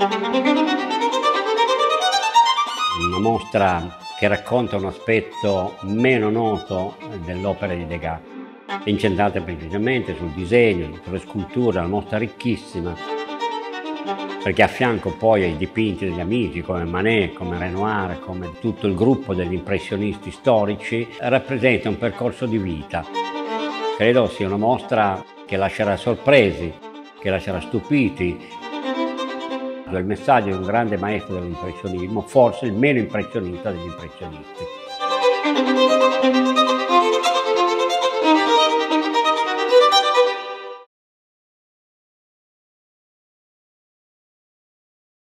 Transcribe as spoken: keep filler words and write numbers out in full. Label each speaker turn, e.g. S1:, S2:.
S1: Una mostra che racconta un aspetto meno noto dell'opera di Degas, incentrata precisamente sul disegno, sulle sculture, una mostra ricchissima, perché a fianco poi ai dipinti degli amici come Manet, come Renoir, come tutto il gruppo degli impressionisti storici, rappresenta un percorso di vita. Credo sia una mostra che lascerà sorpresi, che lascerà stupiti. Il messaggio di un grande maestro dell'impressionismo, forse il meno impressionista degli impressionisti.